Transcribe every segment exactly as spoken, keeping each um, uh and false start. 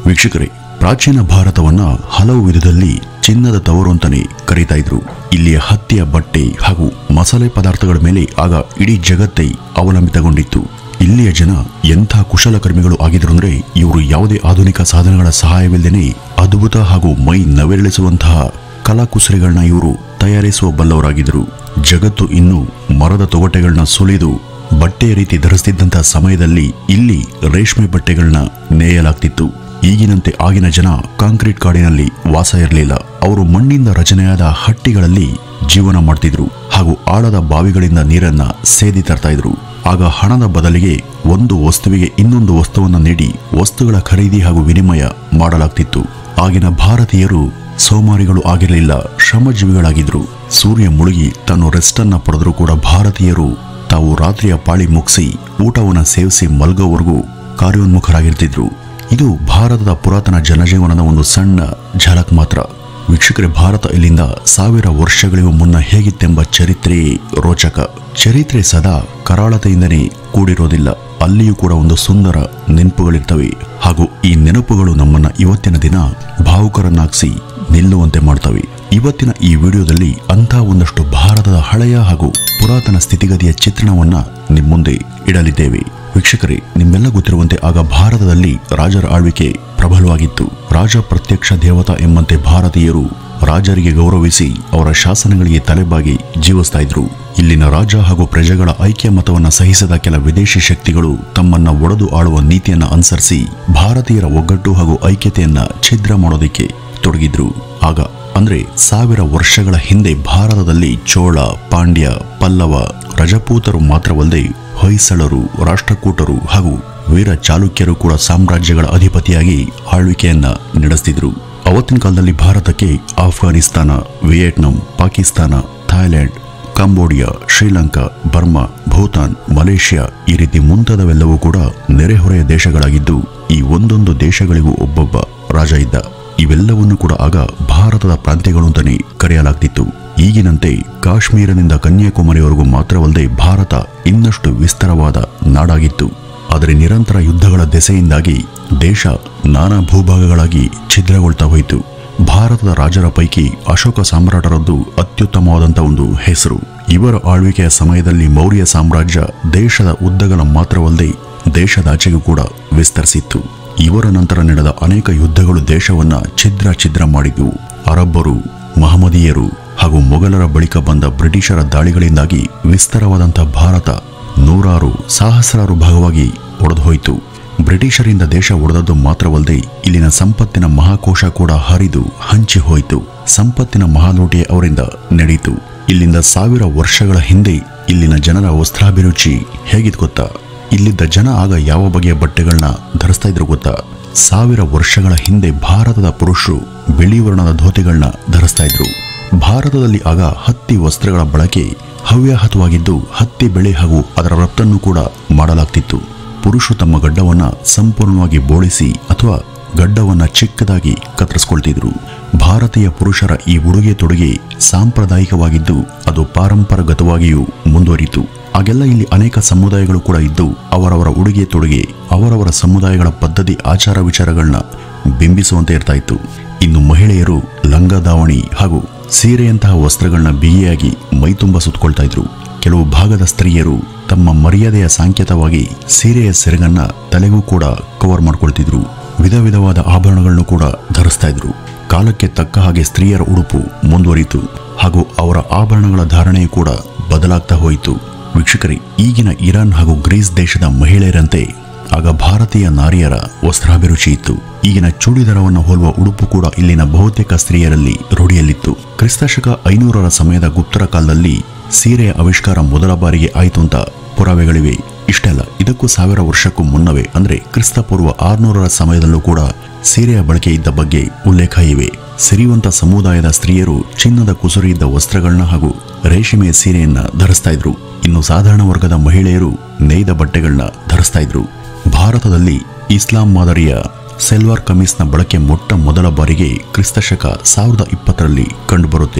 ವೀಕ್ಷಕರೇ, ಪ್ರಾಚೀನ ಭಾರತವನ್ನ ಹಲವು ವಿಧದಲ್ಲಿ ಚಿನ್ನದ ತವರು ಅಂತಾನೆ ಕರೀತಾ ಇದ್ರು. ಇಲ್ಲಿಯ ಹತ್ತಿಯ ಬಟ್ಟೆ ಹಾಗೂ ಮಸಾಲೆ ಪದಾರ್ಥಗಳ ಮೇಲೆ ಆಗ ಇಡೀ ಜಗತ್ತೇ ಅವಲಂಬಿತಗೊಂಡಿತ್ತು. ಇಲ್ಲಿಯ ಜನ ಎಂಥ ಕುಶಲಕರ್ಮಿಗಳು ಆಗಿದ್ರು ಅಂದ್ರೆ ಇವರು ಯಾವುದೇ ಆಧುನಿಕ ಸಾಧನಗಳ ಸಹಾಯವಿಲ್ಲದೇನೆ ಅದ್ಭುತ ಹಾಗೂ ಮೈ ನವೆರಳಿಸುವಂತಹ ಕಲಾಕುಸರಿಗಳನ್ನ ಇವರು ತಯಾರಿಸುವ ಬಲ್ಲವರಾಗಿದ್ದರು. ಜಗತ್ತು ಇನ್ನು ಮರದ ತೊಗಟೆಗಳನ್ನ ಸುಲಿದು ಬಟ್ಟೆಯ ರೀತಿ ಧರಿಸುತ್ತಿದ್ದಂತಹ ಸಮಯದಲ್ಲಿ ಇಲ್ಲಿ ರೇಷ್ಮೆ ಬಟ್ಟೆಗಳನ್ನ ನೇಯಲಾಗ್ತಿತ್ತು. ಈಗಿನಂತೆ ಆಗಿನ ಜನ ಕಾಂಕ್ರೀಟ್ ಕಾಡಿನಲ್ಲಿ ವಾಸ ಇರಲಿಲ್ಲ. ಅವರು ಮಣ್ಣಿಂದ ರಚನೆಯಾದ ಹಟ್ಟಿಗಳಲ್ಲಿ ಜೀವನ ಮಾಡ್ತಿದ್ರು ಹಾಗೂ ಆಳದ ಬಾವಿಗಳಿಂದ ನೀರನ್ನ ಸೇದಿ ತರ್ತಾ ಇದ್ರು. ಆಗ ಹಣದ ಬದಲಿಗೆ ಒಂದು ವಸ್ತುವಿಗೆ ಇನ್ನೊಂದು ವಸ್ತುವನ್ನ ನೀಡಿ ವಸ್ತುಗಳ ಖರೀದಿ ಹಾಗೂ ವಿನಿಮಯ ಮಾಡಲಾಗ್ತಿತ್ತು. ಆಗಿನ ಭಾರತೀಯರು ಸೋಮಾರಿಗಳು ಆಗಿರಲಿಲ್ಲ, ಶ್ರಮಜೀವಿಗಳಾಗಿದ್ರು. ಸೂರ್ಯ ಮುಳುಗಿ ತಾನು ರೆಸ್ಟ್ ಅನ್ನ ಪಡೆದರೂ ಕೂಡ ಭಾರತೀಯರು ತಾವು ರಾತ್ರಿಯ ಪಾಳಿ ಮುಗಿಸಿ ಊಟವನ್ನು ಸೇವಿಸಿ ಮಲ್ಗೋವರೆಗೂ ಕಾರ್ಯೋನ್ಮುಖರಾಗಿರ್ತಿದ್ರು. ಇದು ಭಾರತದ ಪುರಾತನ ಜನಜೀವನದ ಒಂದು ಸಣ್ಣ ಝಲಕ್ ಮಾತ್ರ. ವೀಕ್ಷಕರೇ, ಭಾರತ ಇಲ್ಲಿಂದ ಸಾವಿರ ವರ್ಷಗಳಿಗೂ ಮುನ್ನ ಹೇಗಿತ್ತೆಂಬ ಚರಿತ್ರೆ ರೋಚಕ. ಚರಿತ್ರೆ ಸದಾ ಕರಾಳತೆಯಿಂದನೇ ಕೂಡಿರೋದಿಲ್ಲ. ಅಲ್ಲಿಯೂ ಕೂಡ ಒಂದು ಸುಂದರ ನೆನಪುಗಳಿರ್ತವೆ ಹಾಗೂ ಈ ನೆನಪುಗಳು ನಮ್ಮನ್ನ ಇವತ್ತಿನ ದಿನ ಭಾವುಕರನ್ನಾಗಿಸಿ ನಿಲ್ಲುವಂತೆ ಮಾಡ್ತವೆ. ಇವತ್ತಿನ ಈ ವಿಡಿಯೋದಲ್ಲಿ ಅಂಥ ಒಂದಷ್ಟು ಭಾರತದ ಹಳೆಯ ಹಾಗೂ ಪುರಾತನ ಸ್ಥಿತಿಗತಿಯ ಚಿತ್ರಣವನ್ನ ನಿಮ್ಮ ಮುಂದೆ ಇಡಲಿದ್ದೇವೆ. ವೀಕ್ಷಕರೇ, ನಿಮ್ಮೆಲ್ಲ ಗೊತ್ತಿರುವಂತೆ ಆಗ ಭಾರತದಲ್ಲಿ ರಾಜರ ಆಳ್ವಿಕೆ ಪ್ರಬಲವಾಗಿತ್ತು. ರಾಜ ಪ್ರತ್ಯಕ್ಷ ದೇವತಾ ಎಂಬಂತೆ ಭಾರತೀಯರು ರಾಜರಿಗೆ ಗೌರವಿಸಿ ಅವರ ಶಾಸನಗಳಿಗೆ ತಲೆಬಾಗಿ ಜೀವಿಸ್ತಾ ಇದ್ರು. ಇಲ್ಲಿನ ರಾಜ ಹಾಗೂ ಪ್ರಜೆಗಳ ಐಕ್ಯ ಮತವನ್ನ ಸಹಿಸದ ಕೆಲ ವಿದೇಶಿ ಶಕ್ತಿಗಳು ತಮ್ಮನ್ನ ಒಡೆದು ಆಳುವ ನೀತಿಯನ್ನ ಅನುಸರಿಸಿ ಭಾರತೀಯರ ಒಗ್ಗಟ್ಟು ಹಾಗೂ ಐಕ್ಯತೆಯನ್ನ ಛಿದ್ರ ಮಾಡೋದಕ್ಕೆ ತೊಡಗಿದ್ರು. ಆಗ ಅಂದ್ರೆ ಸಾವಿರ ವರ್ಷಗಳ ಹಿಂದೆ ಭಾರತದಲ್ಲಿ ಚೋಳ, ಪಾಂಡ್ಯ, ಪಲ್ಲವ, ರಜಪೂತರು ಮಾತ್ರವಲ್ಲದೆ ಹೊಯ್ಸಳರು, ರಾಷ್ಟ್ರಕೂಟರು ಹಾಗೂ ವೀರ ಚಾಲುಕ್ಯರು ಕೂಡ ಸಾಮ್ರಾಜ್ಯಗಳ ಅಧಿಪತಿಯಾಗಿ ಆಳ್ವಿಕೆಯನ್ನ ನಡೆಸ್ತಿದ್ರು. ಅವತ್ತಿನ ಕಾಲದಲ್ಲಿ ಭಾರತಕ್ಕೆ Afghanistan, Vietnam, Pakistan, Thailand, Cambodia, Sri Lanka, Burma, Bhutan, Malaysia ಈ ರೀತಿ ಮುಂತಾದವೆಲ್ಲವೂ ಕೂಡ ನೆರೆಹೊರೆಯ ದೇಶಗಳಾಗಿದ್ದು ಈ ಒಂದೊಂದು ದೇಶಗಳಿಗೂ ಒಬ್ಬೊಬ್ಬ ರಾಜ ಇದ್ದ. ಇವೆಲ್ಲವನ್ನು ಕೂಡ ಆಗ ಭಾರತದ ಪ್ರಾಂತ್ಯಗಳು ಅಂತಾನೆ ಕರೆಯಲಾಗ್ತಿತ್ತು. ಈಗಿನಂತೆ ಕಾಶ್ಮೀರದಿಂದ ಕನ್ಯಾಕುಮಾರಿವರೆಗೂ ಮಾತ್ರವಲ್ಲದೆ ಭಾರತ ಇನ್ನಷ್ಟು ವಿಸ್ತಾರವಾದ ನಾಡಾಗಿತ್ತು. ಆದರೆ ನಿರಂತರ ಯುದ್ಧಗಳ ದೆಸೆಯಿಂದಾಗಿ ದೇಶ ನಾನಾ ಭೂಭಾಗಗಳಾಗಿ ಛಿದ್ರಗೊಳ್ತಾ ಹೋಯಿತು. ಭಾರತದ ರಾಜರ ಪೈಕಿ ಅಶೋಕ ಸಾಮ್ರಾಟರದ್ದು ಅತ್ಯುತ್ತಮವಾದಂಥ ಒಂದು ಹೆಸರು. ಇವರ ಆಳ್ವಿಕೆಯ ಸಮಯದಲ್ಲಿ ಮೌರ್ಯ ಸಾಮ್ರಾಜ್ಯ ದೇಶದ ಉದ್ದಗಲ ಮಾತ್ರವಲ್ಲದೆ ದೇಶದಾಚೆಗೂ ಕೂಡ ವಿಸ್ತರಿಸಿತ್ತು. ಇವರ ನಂತರ ನಡೆದ ಅನೇಕ ಯುದ್ಧಗಳು ದೇಶವನ್ನ ಛಿದ್ರ ಛಿದ್ರ ಮಾಡಿದ್ವು. ಅರಬ್ಬರು, ಮಹಮ್ಮದೀಯರು ಹಾಗೂ ಮೊಘಲರ ಬಳಿಕ ಬಂದ ಬ್ರಿಟಿಷರ ದಾಳಿಗಳಿಂದಾಗಿ ವಿಸ್ತಾರವಾದಂಥ ಭಾರತ ನೂರಾರು ಸಹಸ್ರಾರು ಭಾಗವಾಗಿ ಒಡೆದು ಹೋಯಿತು. ಬ್ರಿಟಿಷರಿಂದ ದೇಶ ಒಡೆದದ್ದು ಮಾತ್ರವಲ್ಲದೆ ಇಲ್ಲಿನ ಸಂಪತ್ತಿನ ಮಹಾಕೋಶ ಕೂಡ ಹರಿದು ಹಂಚಿ ಹೋಯಿತು. ಸಂಪತ್ತಿನ ಮಹಾಲೂಟಿ ಅವರಿಂದ ನಡೆಯಿತು. ಇಲ್ಲಿಂದ ಸಾವಿರ ವರ್ಷಗಳ ಹಿಂದೆ ಇಲ್ಲಿನ ಜನರ ವಸ್ತ್ರಾಭಿರುಚಿ ಹೇಗಿತ್ತು ಗೊತ್ತಾ? ಇಲ್ಲಿದ್ದ ಜನ ಆಗ ಯಾವ ಬಗೆಯ ಬಟ್ಟೆಗಳನ್ನ ಧರಿಸ್ತಾ ಇದ್ರು ಗೊತ್ತಾ? ಸಾವಿರ ವರ್ಷಗಳ ಹಿಂದೆ ಭಾರತದ ಪುರುಷರು ಬಿಳಿ ವರ್ಣದ ಧೋತಿಗಳನ್ನ ಧರಿಸ್ತಾ ಇದ್ರು. ಭಾರತದಲ್ಲಿ ಆಗ ಹತ್ತಿ ವಸ್ತ್ರಗಳ ಬಳಕೆ ಹವ್ಯಾಹತವಾಗಿದ್ದು ಹತ್ತಿ ಬೆಳೆ ಹಾಗೂ ಅದರ ರಫ್ತನ್ನು ಕೂಡ ಮಾಡಲಾಗ್ತಿತ್ತು. ಪುರುಷರು ತಮ್ಮ ಗಡ್ಡವನ್ನ ಸಂಪೂರ್ಣವಾಗಿ ಬೋಳಿಸಿ ಅಥವಾ ಗಡ್ಡವನ್ನ ಚಿಕ್ಕದಾಗಿ ಕತ್ತರಿಸ್ಕೊಳ್ತಿದ್ರು. ಭಾರತೀಯ ಪುರುಷರ ಈ ಉಡುಗೆ ತೊಡುಗೆ ಸಾಂಪ್ರದಾಯಿಕವಾಗಿದ್ದು ಅದು ಪಾರಂಪರಾಗತವಾಗಿಯೂ ಮುಂದುವರಿಯಿತು. ಆಗೆಲ್ಲ ಇಲ್ಲಿ ಅನೇಕ ಸಮುದಾಯಗಳು ಕೂಡ ಇದ್ದು ಅವರವರ ಉಡುಗೆ ತೊಡುಗೆ ಅವರವರ ಸಮುದಾಯಗಳ ಪದ್ಧತಿ ಆಚಾರ ವಿಚಾರಗಳನ್ನ ಬಿಂಬಿಸುವಂತೆ ಇರ್ತಾ ಇತ್ತು. ಇನ್ನು ಮಹಿಳೆಯರು ಲಂಗ ದಾವಣಿ ಹಾಗೂ ಸೀರೆಯಂತಹ ವಸ್ತ್ರಗಳನ್ನ ಬಿಗಿಯಾಗಿ ಮೈತುಂಬ ಸುತ್ತಕೊಳ್ತಾ ಇದ್ರು. ಕೆಲವು ಭಾಗದ ಸ್ತ್ರೀಯರು ತಮ್ಮ ಮರ್ಯಾದೆಯ ಸಾಂಕೇತವಾಗಿ ಸೀರೆಯ ಸೆರಗನ್ನ ತಲೆಗೂ ಕೂಡ ಕವರ್ ಮಾಡ್ಕೊಳ್ತಿದ್ರು. ವಿಧ ವಿಧವಾದ ಆಭರಣಗಳನ್ನು ಕೂಡ ಧರಿಸ್ತಾ ಇದ್ರು. ಕಾಲಕ್ಕೆ ತಕ್ಕ ಹಾಗೆ ಸ್ತ್ರೀಯರ ಉಡುಪು ಮುಂದುವರಿಯಿತು ಹಾಗೂ ಅವರ ಆಭರಣಗಳ ಧಾರಣೆಯೂ ಕೂಡ ಬದಲಾಗ್ತಾ ಹೋಯಿತು. ವೀಕ್ಷಕರೇ, ಈಗಿನ ಇರಾನ್ ಹಾಗೂ ಗ್ರೀಸ್ ದೇಶದ ಮಹಿಳೆಯರಂತೆ ಆಗ ಭಾರತೀಯ ನಾರಿಯರ ವಸ್ತ್ರಾಭಿರುಚಿ ಇತ್ತು. ಈಗಿನ ಚೂಡಿದಾರವನ್ನು ಹೋಲುವ ಉಡುಪು ಕೂಡ ಇಲ್ಲಿನ ಬಹುತೇಕ ಸ್ತ್ರೀಯರಲ್ಲಿ ರೂಢಿಯಲ್ಲಿತ್ತು. ಕ್ರಿಸ್ತಶಕ ಐನೂರರ ಸಮಯದ ಗುಪ್ತರ ಕಾಲದಲ್ಲಿ ಸೀರೆಯ ಆವಿಷ್ಕಾರ ಮೊದಲ ಬಾರಿಗೆ ಆಯಿತು ಅಂತ ಪುರಾವೆಗಳಿವೆ. ಇಷ್ಟೆಲ್ಲ ಇದಕ್ಕೂ ಸಾವಿರ ವರ್ಷಕ್ಕೂ ಮುನ್ನವೇ ಅಂದ್ರೆ ಕ್ರಿಸ್ತಪೂರ್ವ ಆರ್ನೂರರ ಸಮಯದಲ್ಲೂ ಕೂಡ ಸೀರೆಯ ಬಳಕೆ ಇದ್ದ ಬಗ್ಗೆ ಉಲ್ಲೇಖ ಇವೆ. ಸಿರಿವಂತ ಸಮುದಾಯದ ಸ್ತ್ರೀಯರು ಚಿನ್ನದ ಕುಸುರಿ ಇದ್ದ ವಸ್ತ್ರಗಳನ್ನ ಹಾಗೂ ರೇಷ್ಮೆಯ ಸೀರೆಯನ್ನ ಧರಿಸ್ತಾ ಇದ್ರು. ಇನ್ನು ಸಾಧಾರಣ ವರ್ಗದ ಮಹಿಳೆಯರು ನೇಯ್ದ ಬಟ್ಟೆಗಳನ್ನ ಧರಿಸ್ತಾ ಇದ್ರು. ಭಾರತದಲ್ಲಿ ಇಸ್ಲಾಂ ಮಾದರಿಯ ಸೆಲ್ವಾರ್ ಕಮೀಸ್ನ ಬಳಕೆ ಮೊಟ್ಟ ಮೊದಲ ಬಾರಿಗೆ ಕ್ರಿಸ್ತಶಕ ಸಾವಿರದ ಇಪ್ಪತ್ತರಲ್ಲಿ ಕಂಡುಬರುತ್ತೆ.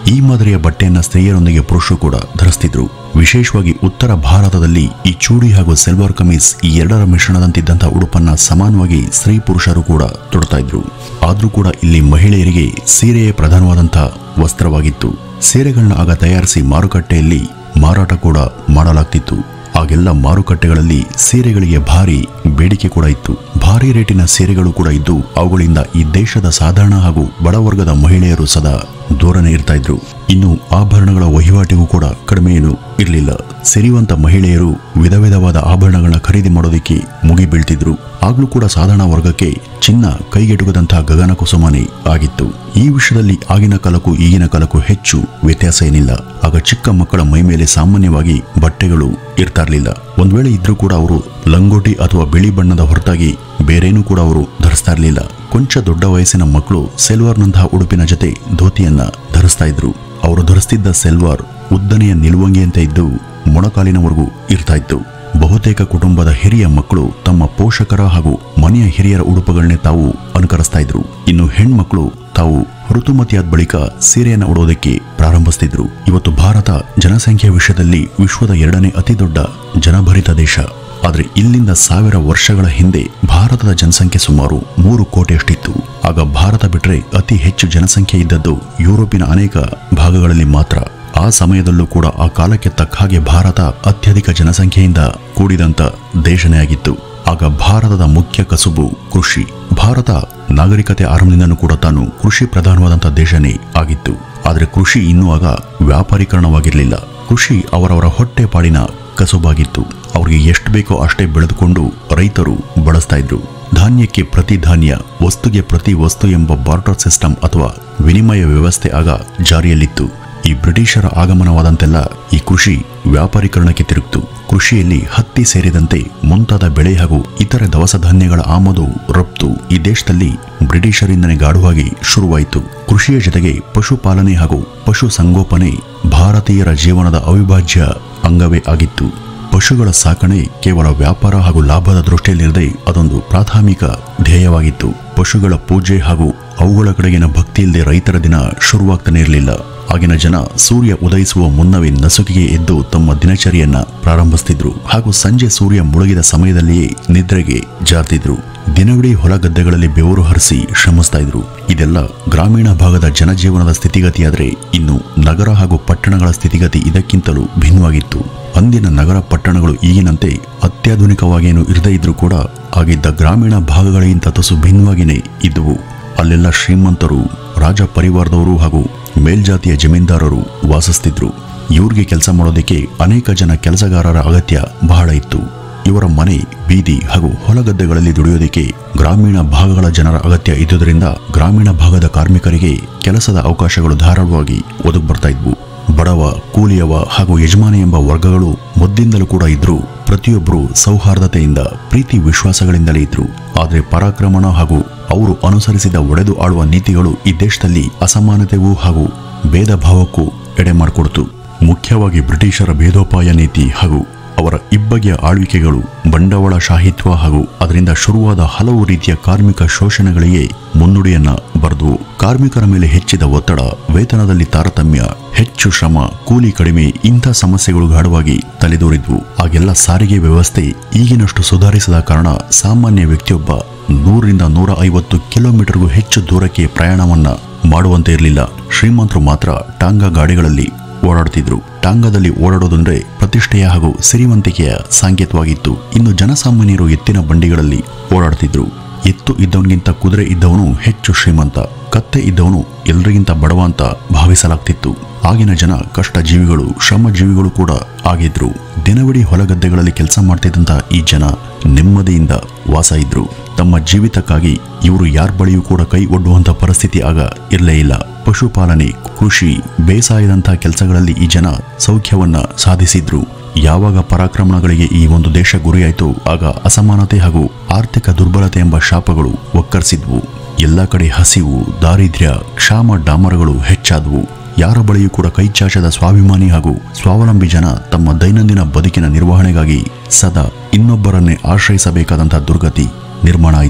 ಈ ಮಾದರಿಯ ಬಟ್ಟೆಯನ್ನ ಸ್ತ್ರೀಯರೊಂದಿಗೆ ಪುರುಷರು ಕೂಡ ಧರಿಸ್ತಿದ್ರು. ವಿಶೇಷವಾಗಿ ಉತ್ತರ ಭಾರತದಲ್ಲಿ ಈ ಚೂಡಿ ಹಾಗೂ ಸೆಲ್ವಾರ್ ಕಮೀಸ್ ಈ ಎರಡರ ಮಿಶ್ರಣದಂತಿದ್ದಂತಹ ಉಡುಪನ್ನ ಸಮಾನವಾಗಿ ಸ್ತ್ರೀ ಪುರುಷರು ಕೂಡ ತೊಡ್ತಾ ಇದ್ರು. ಆದ್ರೂ ಕೂಡ ಇಲ್ಲಿ ಮಹಿಳೆಯರಿಗೆ ಸೀರೆಯೇ ಪ್ರಧಾನವಾದಂತಹ ವಸ್ತ್ರವಾಗಿತ್ತು. ಸೀರೆಗಳನ್ನ ಆಗ ತಯಾರಿಸಿ ಮಾರುಕಟ್ಟೆಯಲ್ಲಿ ಮಾರಾಟ ಕೂಡ ಮಾಡಲಾಗ್ತಿತ್ತು. ಆಗೆಲ್ಲ ಮಾರುಕಟ್ಟೆಗಳಲ್ಲಿ ಸೀರೆಗಳಿಗೆ ಭಾರಿ ಬೇಡಿಕೆ ಕೂಡ ಇತ್ತು. ಭಾರಿ ರೇಟಿನ ಸೀರೆಗಳು ಕೂಡ ಇದ್ದು ಅವುಗಳಿಂದ ಈ ದೇಶದ ಸಾಧಾರಣ ಹಾಗೂ ಬಡವರ್ಗದ ಮಹಿಳೆಯರು ಸದಾ ದೂರನೇ ಇರ್ತಾ ಇದ್ರು. ಇನ್ನು ಆಭರಣಗಳ ವಹಿವಾಟಿಗೂ ಕೂಡ ಕಡಿಮೆ ಏನು ಇರಲಿಲ್ಲ. ಸಿರಿವಂತ ಮಹಿಳೆಯರು ವಿಧ ವಿಧವಾದ ಆಭರಣಗಳನ್ನ ಖರೀದಿ ಮಾಡೋದಕ್ಕೆ ಮುಗಿ ಬೀಳ್ತಿದ್ರು. ಆಗ್ಲೂ ಕೂಡ ಸಾಧಾರಣ ವರ್ಗಕ್ಕೆ ಚಿನ್ನ ಕೈಗೆಟುಕದಂತಹ ಗಗನ ಕುಸುಮನೆ ಆಗಿತ್ತು. ಈ ವಿಷಯದಲ್ಲಿ ಆಗಿನ ಕಾಲಕ್ಕೂ ಈಗಿನ ಕಾಲಕ್ಕೂ ಹೆಚ್ಚು ವ್ಯತ್ಯಾಸ ಏನಿಲ್ಲ. ಆಗ ಚಿಕ್ಕ ಮಕ್ಕಳ ಮೈ ಮೇಲೆ ಸಾಮಾನ್ಯವಾಗಿ ಬಟ್ಟೆಗಳು ಇರ್ತಾ ಇರ್ಲಿಲ್ಲ. ಒಂದ್ ವೇಳೆ ಇದ್ರೂ ಕೂಡ ಅವರು ಲಂಗೋಟಿ ಅಥವಾ ಬಿಳಿ ಬಣ್ಣದ ಹೊರತಾಗಿ ಬೇರೇನೂ ಕೂಡ ಅವರು ಧರಿಸ್ತಾ ಇರ್ಲಿಲ್ಲ. ಕೊಂಚ ದೊಡ್ಡ ವಯಸ್ಸಿನ ಮಕ್ಕಳು ಸೆಲ್ವಾರ್ನಂತಹ ಉಡುಪಿನ ಜೊತೆ ಧೋತಿಯನ್ನ ಧರಿಸ್ತಾ ಇದ್ರು. ಅವರು ಧರಿಸ್ತಿದ್ದ ಸೆಲ್ವಾರ್ ಉದ್ದನೆಯ ನಿಲುವಂಗಿಯಂತೆ ಇದ್ದು ಮೊಣಕಾಲಿನವರೆಗೂ ಇರ್ತಾ ಇತ್ತು. ಬಹುತೇಕ ಕುಟುಂಬದ ಹಿರಿಯ ಮಕ್ಕಳು ತಮ್ಮ ಪೋಷಕರ ಹಾಗೂ ಮನೆಯ ಹಿರಿಯರ ಉಡುಪುಗಳನ್ನೇ ತಾವು ಅನುಕರಿಸ್ತಾ ಇದ್ರು. ಇನ್ನು ಹೆಣ್ಮಕ್ಳು ತಾವು ಋತುಮತಿಯಾದ ಬಳಿಕ ಸೀರೆಯನ್ನು ಉಡೋದಕ್ಕೆ ಪ್ರಾರಂಭಿಸ್ತಿದ್ರು. ಇವತ್ತು ಭಾರತ ಜನಸಂಖ್ಯೆಯ ವಿಷಯದಲ್ಲಿ ವಿಶ್ವದ ಎರಡನೇ ಅತಿ ದೊಡ್ಡ ಜನಭರಿತ ದೇಶ. ಆದ್ರೆ ಇಲ್ಲಿಂದ ಸಾವಿರ ವರ್ಷಗಳ ಹಿಂದೆ ಭಾರತದ ಜನಸಂಖ್ಯೆ ಸುಮಾರು ಮೂರು ಕೋಟಿಯಷ್ಟಿತ್ತು. ಆಗ ಭಾರತ ಬಿಟ್ರೆ ಅತಿ ಹೆಚ್ಚು ಜನಸಂಖ್ಯೆ ಇದ್ದದ್ದು ಯುರೋಪಿನ ಅನೇಕ ಭಾಗಗಳಲ್ಲಿ ಮಾತ್ರ. ಆ ಸಮಯದಲ್ಲೂ ಕೂಡ ಆ ಕಾಲಕ್ಕೆ ತಕ್ಕ ಹಾಗೆ ಭಾರತ ಅತ್ಯಧಿಕ ಜನಸಂಖ್ಯೆಯಿಂದ ಕೂಡಿದಂತ ದೇಶನೇ ಆಗಿತ್ತು. ಆಗ ಭಾರತದ ಮುಖ್ಯ ಕಸುಬು ಕೃಷಿ. ಭಾರತ ನಾಗರಿಕತೆ ಆರಂಭದಿಂದನೂ ಕೂಡ ತಾನು ಕೃಷಿ ಪ್ರಧಾನವಾದಂತಹ ದೇಶನೇ ಆಗಿತ್ತು. ಆದ್ರೆ ಕೃಷಿ ಇನ್ನೂ ಆಗ ವ್ಯಾಪಾರೀಕರಣವಾಗಿರಲಿಲ್ಲ. ಕೃಷಿ ಅವರವರ ಹೊಟ್ಟೆ ಪಾಡಿನ ಕಸುಬಾಗಿತ್ತು. ಅವ್ರಿಗೆ ಎಷ್ಟು ಬೇಕೋ ಅಷ್ಟೇ ಬೆಳೆದುಕೊಂಡು ರೈತರು ಬಳಸ್ತಾ ಇದ್ರು. ಧಾನ್ಯಕ್ಕೆ ಪ್ರತಿ ಧಾನ್ಯ, ವಸ್ತುಗೆ ಪ್ರತಿ ವಸ್ತು ಎಂಬ ಬಾರ್ಟರ್ ಸಿಸ್ಟಮ್ ಅಥವಾ ವಿನಿಮಯ ವ್ಯವಸ್ಥೆ ಆಗ ಜಾರಿಯಲ್ಲಿತ್ತು. ಈ ಬ್ರಿಟಿಷರ ಆಗಮನವಾದಂತೆಲ್ಲ ಈ ಕೃಷಿ ವ್ಯಾಪಾರೀಕರಣಕ್ಕೆ ತಿರುಗಿತು. ಕೃಷಿಯಲ್ಲಿ ಹತ್ತಿ ಸೇರಿದಂತೆ ಮುಂತಾದ ಬೆಳೆ ಹಾಗೂ ಇತರೆ ದವಸ ಧಾನ್ಯಗಳ ಆಮದು ರಫ್ತು ಈ ದೇಶದಲ್ಲಿ ಬ್ರಿಟಿಷರಿಂದನೇ ಗಾಢವಾಗಿ ಶುರುವಾಯಿತು. ಕೃಷಿಯ ಜೊತೆಗೆ ಪಶುಪಾಲನೆ ಹಾಗೂ ಪಶು ಸಂಗೋಪನೆ ಭಾರತೀಯರ ಜೀವನದ ಅವಿಭಾಜ್ಯ ಅಂಗವೇ ಆಗಿತ್ತು. ಪಶುಗಳ ಸಾಕಣೆ ಕೇವಲ ವ್ಯಾಪಾರ ಹಾಗೂ ಲಾಭದ ದೃಷ್ಟಿಯಲ್ಲಿರದೆ ಅದೊಂದು ಪ್ರಾಥಮಿಕ ಧ್ಯೇಯವಾಗಿತ್ತು. ಪಶುಗಳ ಪೂಜೆ ಹಾಗೂ ಅವುಗಳ ಕಡೆಗಿನ ಭಕ್ತಿಯಿಲ್ಲದೆ ರೈತರ ದಿನ ಶುರುವಾಗ್ತಾನೆ ಇರಲಿಲ್ಲ. ಆಗಿನ ಜನ ಸೂರ್ಯ ಉದಯಿಸುವ ಮುನ್ನವೇ ನಸುಕಿಗೆ ಎದ್ದು ತಮ್ಮ ದಿನಚರಿಯನ್ನ ಪ್ರಾರಂಭಿಸ್ತಿದ್ರು ಹಾಗೂ ಸಂಜೆ ಸೂರ್ಯ ಮುಳುಗಿದ ಸಮಯದಲ್ಲಿಯೇ ನಿದ್ರೆಗೆ ಜಾರ್ತಿದ್ರು. ದಿನವಿಡೀ ಹೊಲ ಗದ್ದೆಗಳಲ್ಲಿ ಬೆವರು ಹರಿಸಿ ಶ್ರಮಿಸ್ತಾ ಇದ್ರು. ಇದೆಲ್ಲ ಗ್ರಾಮೀಣ ಭಾಗದ ಜನಜೀವನದ ಸ್ಥಿತಿಗತಿಯಾದ್ರೆ ಇನ್ನು ನಗರ ಹಾಗೂ ಪಟ್ಟಣಗಳ ಸ್ಥಿತಿಗತಿ ಇದಕ್ಕಿಂತಲೂ ಭಿನ್ನವಾಗಿತ್ತು. ಅಂದಿನ ನಗರ ಪಟ್ಟಣಗಳು ಈಗಿನಂತೆ ಅತ್ಯಾಧುನಿಕವಾಗೇನು ಇರದೇ ಇದ್ರೂ ಕೂಡ ಆಗಿದ್ದ ಗ್ರಾಮೀಣ ಭಾಗಗಳಿಗಿಂತ ತುಸು ಭಿನ್ನವಾಗಿಯೇ ಇದ್ದುವು. ಅಲ್ಲೆಲ್ಲ ಶ್ರೀಮಂತರು, ರಾಜ ಪರಿವಾರದವರು ಹಾಗೂ ಮೇಲ್ಜಾತಿಯ ಜಮೀನ್ದಾರರು ವಾಸಿಸ್ತಿದ್ರು. ಇವ್ರಿಗೆ ಕೆಲಸ ಮಾಡೋದಕ್ಕೆ ಅನೇಕ ಜನ ಕೆಲಸಗಾರರ ಅಗತ್ಯ ಬಹಳ ಇತ್ತು. ಇವರ ಮನೆ, ಬೀದಿ ಹಾಗೂ ಹೊಲಗದ್ದೆಗಳಲ್ಲಿ ದುಡಿಯೋದಕ್ಕೆ ಗ್ರಾಮೀಣ ಭಾಗಗಳ ಜನರ ಅಗತ್ಯ ಇದ್ದುದರಿಂದ ಗ್ರಾಮೀಣ ಭಾಗದ ಕಾರ್ಮಿಕರಿಗೆ ಕೆಲಸದ ಅವಕಾಶಗಳು ಧಾರಾಳವಾಗಿ ಒದಗಿ ಬರ್ತಾ ಇದ್ವು. ಬಡವ, ಕೂಲಿಯವ ಹಾಗೂ ಯಜಮಾನಿ ಎಂಬ ವರ್ಗಗಳು ಮೊದಲಿಂದಲೂ ಕೂಡ ಇದ್ರು. ಪ್ರತಿಯೊಬ್ಬರು ಸೌಹಾರ್ದತೆಯಿಂದ, ಪ್ರೀತಿ ವಿಶ್ವಾಸಗಳಿಂದಲೇ ಇದ್ರು. ಆದರೆ ಪರಾಕ್ರಮಣ ಹಾಗೂ ಅವರು ಅನುಸರಿಸಿದ ಒಡೆದು ಆಳುವ ನೀತಿಗಳು ಈ ದೇಶದಲ್ಲಿ ಅಸಮಾನತೆಗೂ ಹಾಗೂ ಭೇದ ಭಾವಕ್ಕೂ ಎಡೆ ಮಾಡಿಕೊಡ್ತು. ಮುಖ್ಯವಾಗಿ ಬ್ರಿಟಿಷರ ಭೇದೋಪಾಯ ನೀತಿ ಹಾಗೂ ಅವರ ಇಬ್ಬಗೆಯ ಆಳ್ವಿಕೆಗಳು ಬಂಡವಾಳ ಶಾಹಿತ್ವ ಹಾಗೂ ಅದರಿಂದ ಶುರುವಾದ ಹಲವು ರೀತಿಯ ಕಾರ್ಮಿಕ ಶೋಷಣೆಗಳಿಗೆ ಮುನ್ನುಡಿಯನ್ನ ಬರೆದವು. ಕಾರ್ಮಿಕರ ಮೇಲೆ ಹೆಚ್ಚಿದ ಒತ್ತಡ, ವೇತನದಲ್ಲಿ ತಾರತಮ್ಯ, ಹೆಚ್ಚು ಶ್ರಮ, ಕೂಲಿ ಕಡಿಮೆ ಇಂಥ ಸಮಸ್ಯೆಗಳು ಗಾಢವಾಗಿ ತಲೆದೋರಿದ್ವು. ಆಗೆಲ್ಲ ಸಾರಿಗೆ ವ್ಯವಸ್ಥೆ ಈಗಿನಷ್ಟು ಸುಧಾರಿಸದ ಕಾರಣ ಸಾಮಾನ್ಯ ವ್ಯಕ್ತಿಯೊಬ್ಬ ನೂರರಿಂದ ನೂರ ಐವತ್ತು ಕಿಲೋಮೀಟರ್ಗೂ ಹೆಚ್ಚು ದೂರಕ್ಕೆ ಪ್ರಯಾಣವನ್ನ ಮಾಡುವಂತೆ ಇರಲಿಲ್ಲ. ಶ್ರೀಮಂತರು ಮಾತ್ರ ಟಾಂಗಾ ಗಾಡಿಗಳಲ್ಲಿ ಓಡಾಡ್ತಿದ್ರು. ಟಾಂಗಾದಲ್ಲಿ ಓಡಾಡೋದಂದ್ರೆ ಪ್ರತಿಷ್ಠೆಯ ಹಾಗೂ ಸಿರಿವಂತಿಕೆಯ ಸಂಕೇತವಾಗಿತ್ತು. ಇನ್ನು ಜನಸಾಮಾನ್ಯರು ಎತ್ತಿನ ಬಂಡಿಗಳಲ್ಲಿ ಓಡಾಡ್ತಿದ್ರು. ಎತ್ತು ಇದ್ದವನಿಗಿಂತ ಕುದುರೆ ಇದ್ದವನು ಹೆಚ್ಚು ಶ್ರೀಮಂತ, ಕತ್ತೆ ಇದ್ದವನು ಎಲ್ರಿಗಿಂತ ಬಡವ ಅಂತ ಭಾವಿಸಲಾಗ್ತಿತ್ತು. ಆಗಿನ ಜನ ಕಷ್ಟ ಜೀವಿಗಳು, ಶ್ರಮ ಜೀವಿಗಳು ಕೂಡ ಆಗಿದ್ರು. ದಿನವಿಡೀ ಹೊಲಗದ್ದೆಗಳಲ್ಲಿ ಕೆಲಸ ಮಾಡ್ತಿದ್ದಂತ ಈ ಜನ ನೆಮ್ಮದಿಯಿಂದ ವಾಸ ಇದ್ರು. ತಮ್ಮ ಜೀವಿತಕ್ಕಾಗಿ ಇವರು ಯಾರ ಬಳಿಯೂ ಕೂಡ ಕೈ ಒಡ್ಡುವಂತ ಪರಿಸ್ಥಿತಿ ಆಗ ಇರಲೇ ಇಲ್ಲ. ಪಶುಪಾಲನೆ, ಕೃಷಿ, ಬೇಸಾಯದಂತಹ ಕೆಲಸಗಳಲ್ಲಿ ಈ ಜನ ಸೌಖ್ಯವನ್ನ ಸಾಧಿಸಿದ್ರು. ಯಾವಾಗ ಪರಾಕ್ರಮಣಗಳಿಗೆ ಈ ಒಂದು ದೇಶ ಗುರಿಯಾಯಿತು ಆಗ ಅಸಮಾನತೆ ಹಾಗೂ ಆರ್ಥಿಕ ದುರ್ಬಲತೆ ಎಂಬ ಶಾಪಗಳು ಒಕ್ಕರ್ಸಿದ್ವು. ಎಲ್ಲ ಕಡೆ ಹಸಿವು, ದಾರಿದ್ರ್ಯ, ಕ್ಷಾಮ ಡಾಮರಗಳು ಹೆಚ್ಚಾದವು. ಯಾರ ಬಳಿಯೂ ಕೂಡ ಕೈಚಾಚದ ಸ್ವಾಭಿಮಾನಿ ಹಾಗೂ ಸ್ವಾವಲಂಬಿ ಜನ ತಮ್ಮ ದೈನಂದಿನ ಬದುಕಿನ ನಿರ್ವಹಣೆಗಾಗಿ ಸದಾ ಇನ್ನೊಬ್ಬರನ್ನೇ ಆಶ್ರಯಿಸಬೇಕಾದಂತಹ ದುರ್ಗತಿ ನಿರ್ಮಾಣ ಆಯಿತು.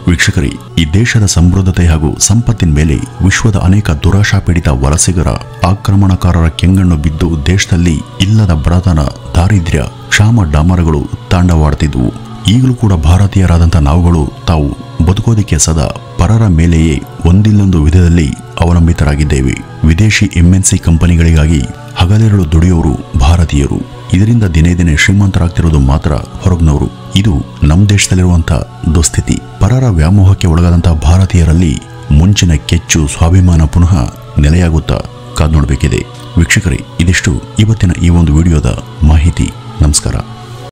ವೀಕ್ಷಕರೇ, ಈ ದೇಶದ ಸಮೃದ್ಧತೆ ಹಾಗೂ ಸಂಪತ್ತಿನ ಮೇಲೆ ವಿಶ್ವದ ಅನೇಕ ದುರಾಶಾಪೀಡಿತ ವಲಸಿಗರ ಆಕ್ರಮಣಕಾರರ ಕೆಂಗಣ್ಣು ಬಿದ್ದು ದೇಶದಲ್ಲಿ ಇಲ್ಲದ ಬಡತನ, ದಾರಿದ್ರ್ಯ, ಕ್ಷಾಮ ಡಾಮರಗಳು ತಾಂಡವಾಡ್ತಿದ್ವು. ಈಗಲೂ ಕೂಡ ಭಾರತೀಯರಾದಂಥ ನಾವುಗಳು ತಾವು ಬದುಕೋದಿಕ್ಕೆ ಸದಾ ಪರರ ಮೇಲೆಯೇ ಒಂದಿಲ್ಲೊಂದು ವಿಧದಲ್ಲಿ ಅವಲಂಬಿತರಾಗಿದ್ದೇವೆ. ವಿದೇಶಿ ಎಂಎನ್ಸಿ ಕಂಪನಿಗಳಿಗಾಗಿ ಹಗಲಿರುಳು ದುಡಿಯೋರು ಭಾರತೀಯರು. ಇದರಿಂದ ದಿನೇ ದಿನೇ ಶ್ರೀಮಂತರಾಗ್ತಿರೋದು ಮಾತ್ರ ಹೊರಗ್ನವರು. ಇದು ನಮ್ಮ ದೇಶದಲ್ಲಿರುವಂಥ ದುಸ್ಥಿತಿ. ಪರರ ವ್ಯಾಮೋಹಕ್ಕೆ ಒಳಗಾದಂತಹ ಭಾರತೀಯರಲ್ಲಿ ಮುಂಚಿನ ಕೆಚ್ಚು ಸ್ವಾಭಿಮಾನ ಪುನಃ ನೆಲೆಯಾಗುತ್ತಾ ಕಾದ್ ನೋಡಬೇಕಿದೆ. ವೀಕ್ಷಕರೇ, ಇದಿಷ್ಟು ಇವತ್ತಿನ ಈ ಒಂದು ವಿಡಿಯೋದ ಮಾಹಿತಿ. ನಮಸ್ಕಾರ.